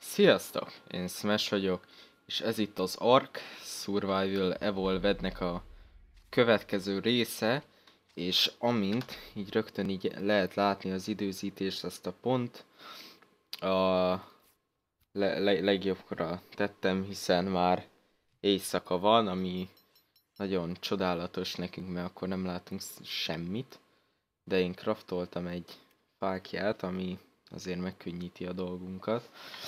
Sziasztok! Én Smash vagyok, és ez itt az Ark Survival Evolved-nek a következő része, és amint így rögtön így lehet látni az időzítést, azt a pont a legjobbra tettem, hiszen már éjszaka van, ami nagyon csodálatos nekünk, mert akkor nem látunk semmit, de én craftoltam egy fákját, ami azért megkönnyíti a dolgunkat.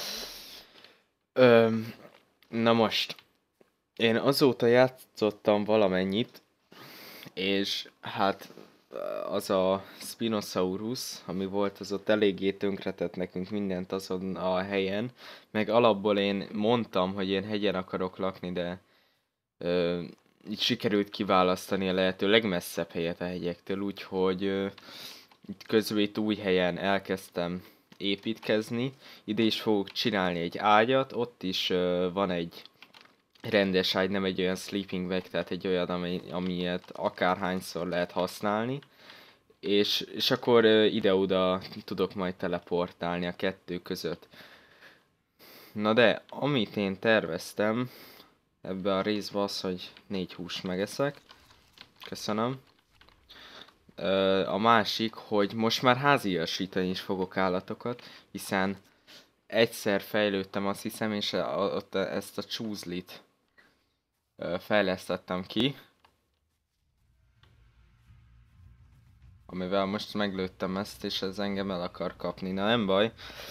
Na most, én azóta játszottam valamennyit, és hát az a Spinosaurus, ami volt, az ott eléggé tönkretett nekünk mindent azon a helyen, meg alapból én mondtam, hogy én hegyen akarok lakni, de így sikerült kiválasztani a lehető legmesszebb helyet a hegyektől, úgyhogy itt közben itt új helyen elkezdtem építkezni. Ide is fogok csinálni egy ágyat, ott is van egy rendes ágy, nem egy olyan sleeping bag, tehát egy olyan, amilyet akárhányszor lehet használni. És akkor ide-oda tudok majd teleportálni a kettő között. Na de, amit én terveztem ebbe a részbe az, hogy 4 húst megeszek. Köszönöm. A másik, hogy most már háziasítani is fogok állatokat, hiszen egyszer fejlődtem, azt hiszem, és ott ezt a csúzlit fejlesztettem ki, amivel most meglőttem ezt, és ez engem el akar kapni. Na nem baj,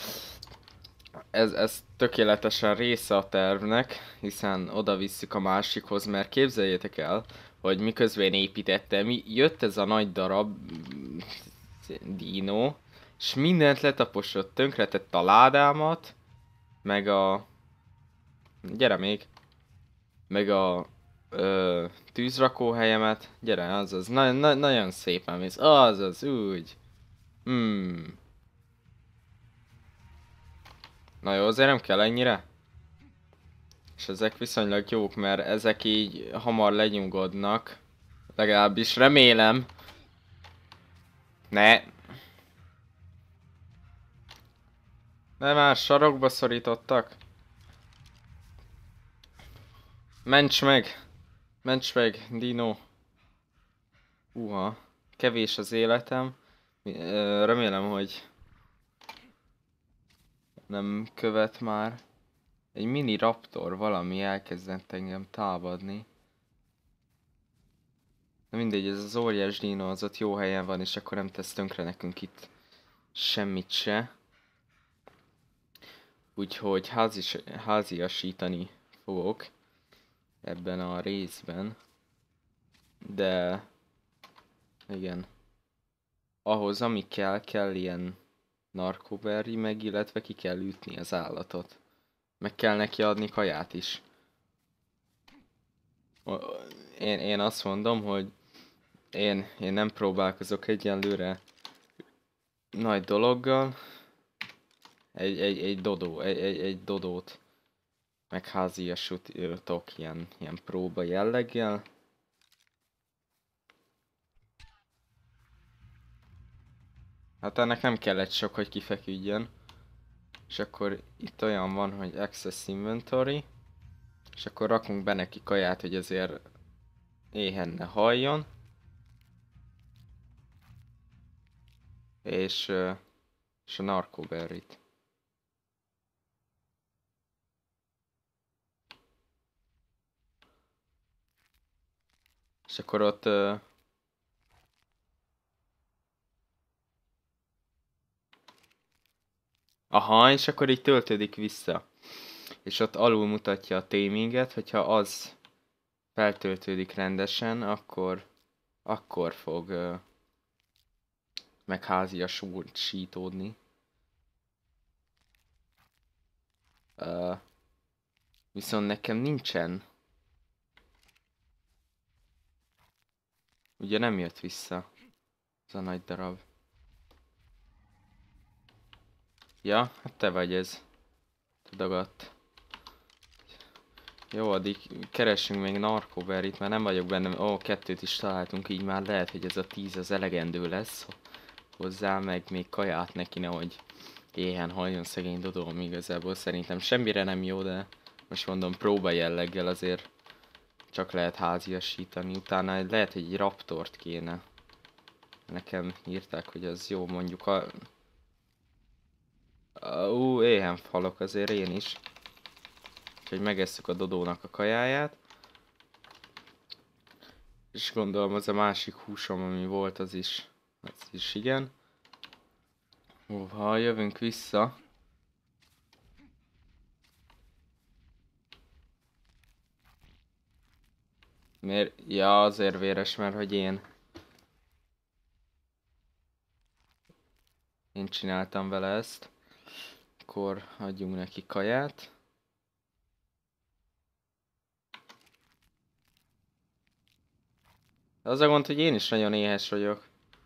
ez tökéletesen része a tervnek, hiszen oda visszük a másikhoz, mert képzeljétek el, hogy miközben építettem, jött ez a nagy darab dino, és mindent letaposott, tönkretett a ládámat, meg a... Gyere még! Meg a tűzrakóhelyemet. Gyere, azaz, nagyon szépen mész. Azaz, úgy. Na jó, azért nem kell ennyire. És ezek viszonylag jók, mert ezek így hamar lenyugodnak. Legalábbis remélem. Ne. De már sarokba szorítottak. Ments meg! Ments meg, Dino! Kevés az életem. Remélem, hogy nem követ már. Egy mini raptor valami elkezdett engem támadni. Na mindegy, ez az óriás dino az ott jó helyen van, és akkor nem tesz tönkre nekünk itt semmit se. Úgyhogy háziasítani fogok ebben a részben. De igen. Ahhoz ami kell ilyen narkoberry meg, illetve ki kell ütni az állatot. Meg kell neki adni kaját is. Én azt mondom, hogy én nem próbálkozok egyenlőre nagy dologgal. Egy dodót megháziasítok ilyen próba jelleggel. Hát ennek nem kellett sok, hogy kifeküdjön. És akkor itt olyan van, hogy Access Inventory. És akkor rakunk be neki kaját, hogy azért éhen ne haljon. És a narkoberryt. És akkor ott aha, és akkor így töltődik vissza. És ott alul mutatja a taminget, hogyha az feltöltődik rendesen, akkor fog megháziasítódni. Viszont nekem nincsen. Ugye nem jött vissza ez a nagy darab. Ja, hát te vagy ez. Te dagadt. Jó, addig keressünk még narkoberryt, mert nem vagyok benne. Kettőt is találtunk, így már lehet, hogy ez a 10 az elegendő lesz hozzá, meg még kaját neki, nehogy éhen haljon szegény Dodó, ami igazából szerintem semmire nem jó, de most mondom, próba jelleggel azért csak lehet háziasítani. Utána lehet, hogy egy raptort kéne. Nekem írták, hogy az jó, mondjuk éhen halok azért én is. Úgyhogy megesszük a Dodónak a kajáját. És gondolom az a másik húsom, ami volt, az is igen. Ha jövünk vissza. Miért? Ja, azért véres, mert hogy én csináltam vele ezt. Akkor adjunk neki kaját. Az a gond, hogy én is nagyon éhes vagyok.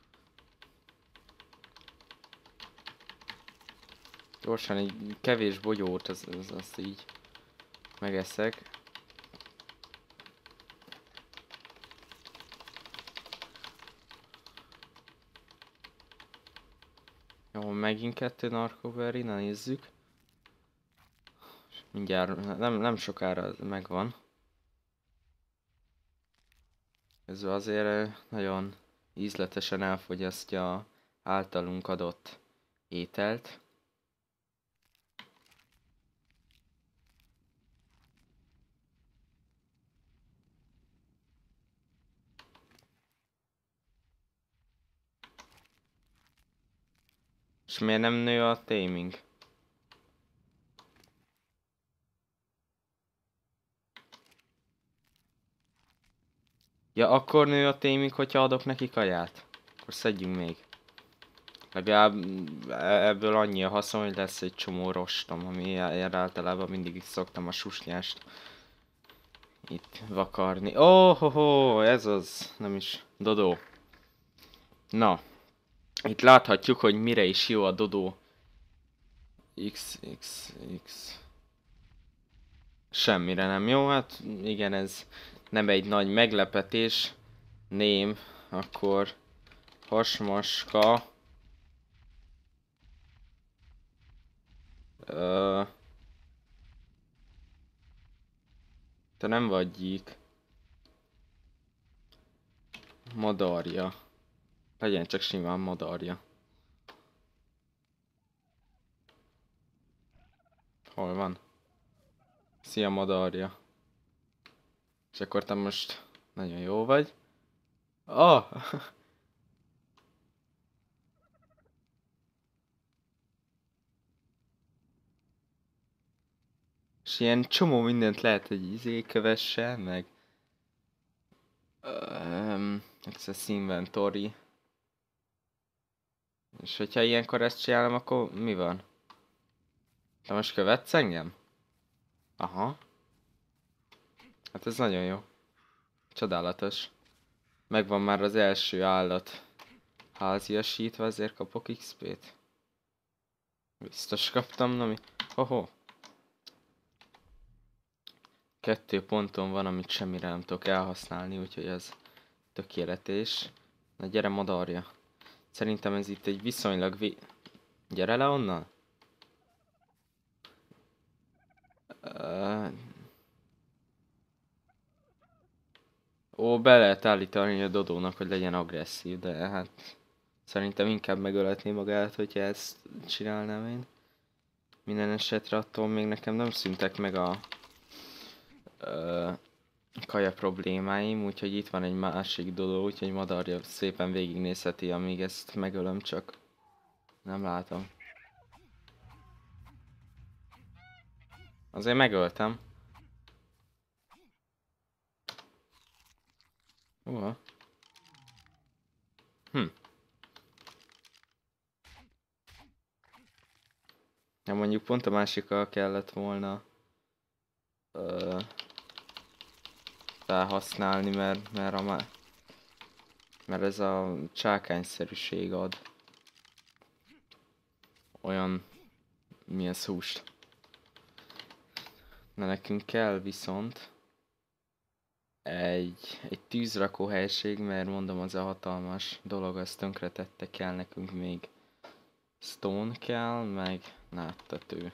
Gyorsan egy kevés bogyót, azt így megeszek. Jó, megint 2 narkoberry, na nézzük. Mindjárt, nem sokára megvan. Ez azért nagyon ízletesen elfogyasztja általunk adott ételt. És miért nem nő a taming? Ja, akkor nő a taming, hogyha adok neki kaját. Akkor szedjünk még. Legalább ebből annyi a haszon, hogy lesz egy csomó rostom, ami általában mindig is szoktam a susnyást itt vakarni. Ez az, nem is, Dodó. Na, itt láthatjuk, hogy mire is jó a Dodó. X. Semmire nem jó, hát igen, ez nem egy nagy meglepetés. Ném, akkor hasmaska. Te nem vagy gyík. Madarja. Legyen csak simán madarja. Hol van? Szia madarja. És akkor te most nagyon jó vagy. Ah! És ilyen csomó mindent lehet, hogy kövesse, meg... Access Inventory. És hogyha ilyenkor ezt csinálom, akkor mi van? Te most követsz engem? Aha. Hát ez nagyon jó. Csodálatos. Megvan már az első állat. Háziasítva, ezért kapok XP-t. Biztos kaptam, na mi? Hoho. 2 ponton van, amit semmire nem tudok elhasználni, úgyhogy ez tökéletes. Na gyere madarja. Szerintem ez itt egy viszonylag Gyere le onnan! Be lehet állítani a Dodónak, hogy legyen agresszív, de hát... Szerintem inkább megöletné magát, hogyha ezt csinálnám én. Minden esetre attól még nekem nem szűntek meg a kaja problémáim, úgyhogy itt van egy másik Dodó, úgyhogy madarja szépen végignézheti, amíg ezt megölöm, csak nem látom. Azért megöltem. Ja, mondjuk pont a másikkal kellett volna felhasználni, mert ez a csákányszerűség ad olyan milyen húst. Na nekünk kell viszont egy tűzrakó helység, mert mondom, az a hatalmas dolog, azt tönkretette, kell nekünk még Stone kell, meg náttető.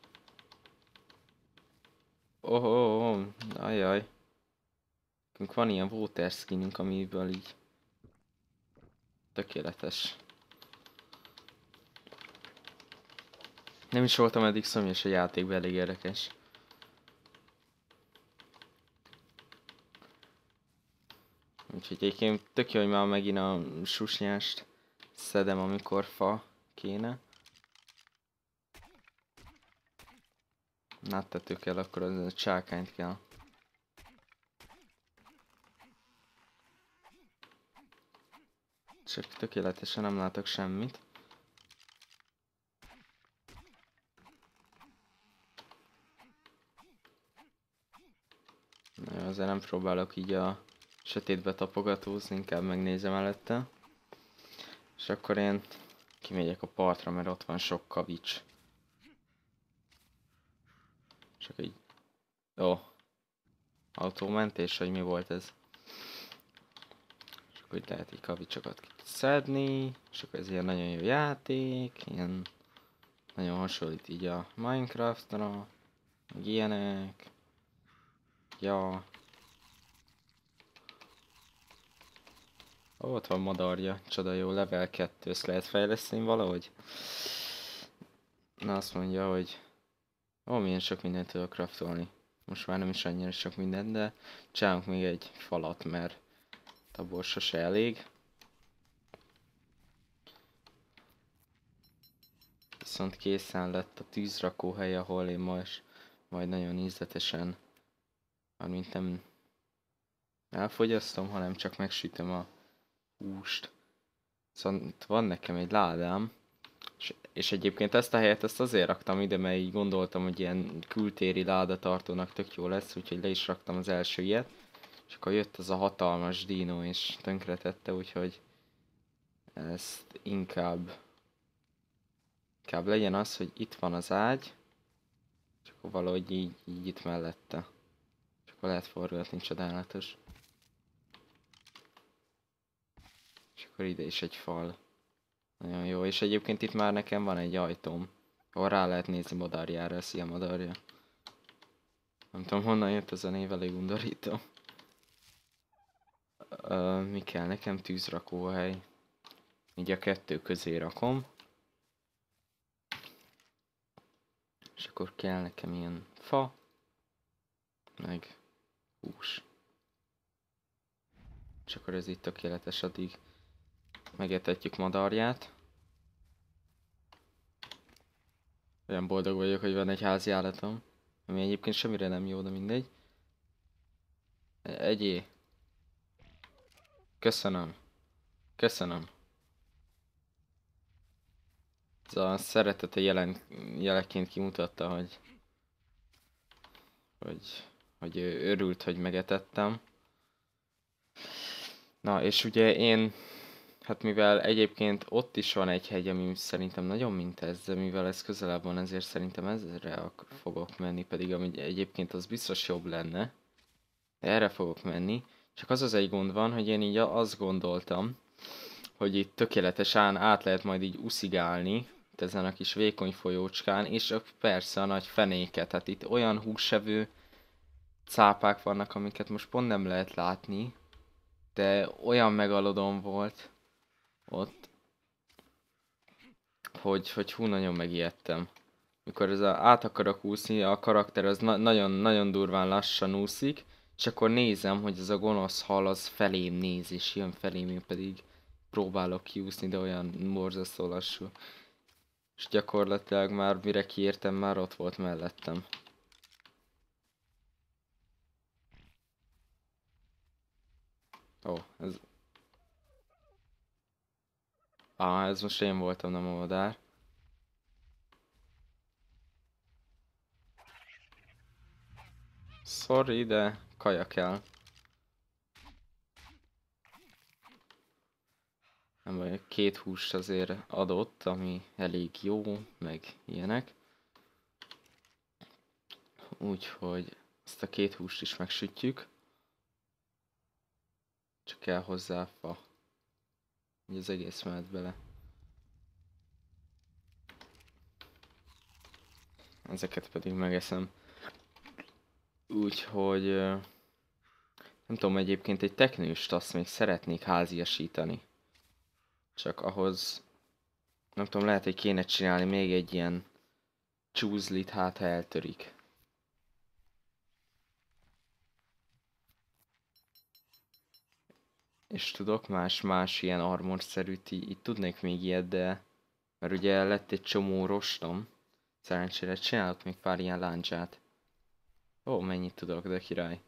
Oh, ajaj. Nekünk van ilyen water skinünk, amiből így tökéletes. Nem is voltam eddig szomjas a játékban, elég érdekes. Úgyhogy egyébként tök jó, hogy már megint a susnyást szedem, amikor fa kéne. Náttető kell, akkor az a csákányt kell. Csak tökéletesen nem látok semmit. Na jó, azért nem próbálok így a sötétbe tapogatózni, inkább megnézem előtte. És akkor én kimegyek a partra, mert ott van sok kavics. Csak így... Ó. Autómentés, vagy mi volt ez? És akkor itt lehet így kavicsokat szedni. És akkor ez ilyen nagyon jó játék. Ilyen... Nagyon hasonlít így a Minecraftra. Meg ilyenek. Ja. Ó, ott van madarja. Csoda jó, level 2. Ezt lehet fejleszteni valahogy? Na azt mondja, hogy... Ó, milyen sok mindent tudok craftolni. Most már nem is annyira sok mindent, de csinálunk még egy falat, mert abból sose elég. Viszont készen lett a tűzrakóhely, ahol én most majd nagyon ízletesen, mármint nem elfogyasztom, hanem csak megsütöm a húst. Szóval van nekem egy ládám, és egyébként ezt a helyet ezt azért raktam ide, mert így gondoltam, hogy ilyen kültéri ládatartónak tök jó lesz, úgyhogy le is raktam az első ilyet. És akkor jött az a hatalmas dino és tönkretette, úgyhogy ezt inkább legyen az, hogy itt van az ágy, és akkor valahogy így itt mellette. És akkor lehet forgatni, csodálatos. És akkor ide is egy fal. Nagyon jó, és egyébként itt már nekem van egy ajtóm, ahol rá lehet nézni Madarjára. Szia Madarja! Nem tudom honnan jött ez a név, elég undorító. Mi kell nekem? Tűzrakóhely. Így a kettő közé rakom. És akkor kell nekem ilyen fa, meg hús. És akkor ez itt tökéletes, addig megetetjük Madarját. Olyan boldog vagyok, hogy van egy házi állatom, ami egyébként semmire nem jó, de mindegy. Egyé. Köszönöm. Köszönöm. Ez a szeretete jeleként kimutatta, hogy ő örült, hogy megetettem. Na, és ugye én, hát mivel egyébként ott is van egy hegy, ami szerintem nagyon mint ez, de mivel ez közelebb van, ezért szerintem ezre fogok menni, pedig ami egyébként az biztos jobb lenne. De erre fogok menni. Csak az egy gond van, hogy én így azt gondoltam, hogy itt tökéletesen át lehet majd így uszigálni ezen a kis vékony folyócskán, és persze a nagy fenéket. Hát itt olyan húsevő cápák vannak, amiket most pont nem lehet látni, de olyan megalodon volt ott, hogy hú, nagyon megijedtem. Mikor át akarok úszni, a karakter az nagyon durván lassan úszik, és akkor nézem, hogy ez a gonosz hal az felém néz, és jön felém, én pedig próbálok kiúszni, de olyan borzasztó lassú. És gyakorlatilag már mire kiértem, már ott volt mellettem. Ó, ez... ez most én voltam, nem a madár. Sorry, de kaja kell. Nem baj, 2 húst azért adott, ami elég jó, meg ilyenek. Úgyhogy ezt a 2 húst is megsütjük. Csak kell hozzá fa. Így az egész mehet bele. ezeket pedig megeszem. Úgyhogy nem tudom, egyébként egy teknőst azt még szeretnék háziasítani. Csak ahhoz nem tudom, lehet, hogy kéne csinálni még egy ilyen csúzlit, hát ha eltörik. És tudok más ilyen armor-szerűt, itt tudnék még ilyet, de... Mert ugye lett egy csomó rostom. Szerencsére csinálok még pár ilyen láncsát. Ó, mennyit tudok, de király.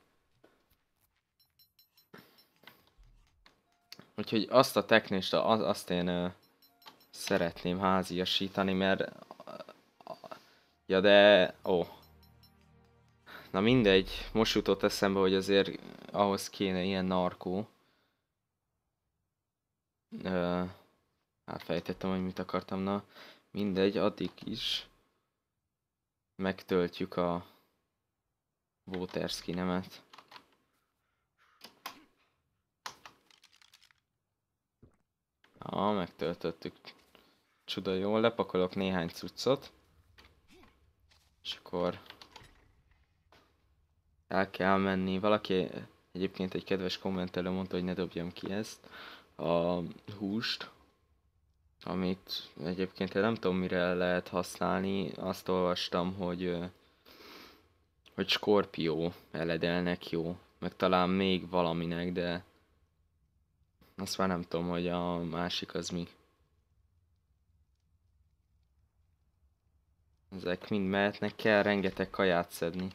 Úgyhogy azt a teknést, azt én szeretném háziasítani, mert... Ja, de... Ó. Na mindegy, most jutott eszembe, hogy azért ahhoz kéne ilyen narkó. Elfejtettem, hogy mit akartam, na mindegy, addig is megtöltjük a water skinemet. Megtöltöttük. Csuda, jól lepakolok néhány cuccot. És akkor el kell menni. Valaki, egyébként egy kedves kommentelő mondta, hogy ne dobjam ki ezt. A húst. Amit egyébként én nem tudom mire lehet használni. Azt olvastam, hogy skorpió eledelnek jó. Meg talán még valaminek, de azt már nem tudom, hogy a másik az mi. Ezek mind mehetnek, kell rengeteg kaját szedni.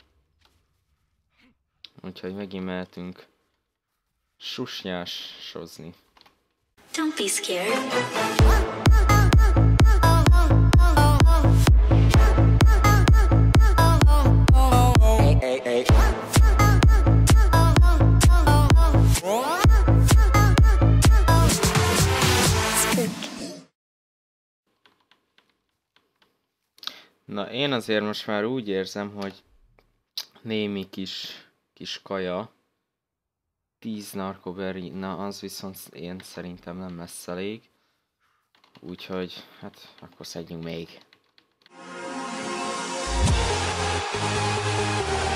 Úgyhogy megint mehetünk susnyásozni. Don't be scared. Na, én azért most már úgy érzem, hogy némi kis kaja, 10 narkoberry, na az viszont én szerintem nem lesz elég. Úgyhogy, hát akkor szedjünk még.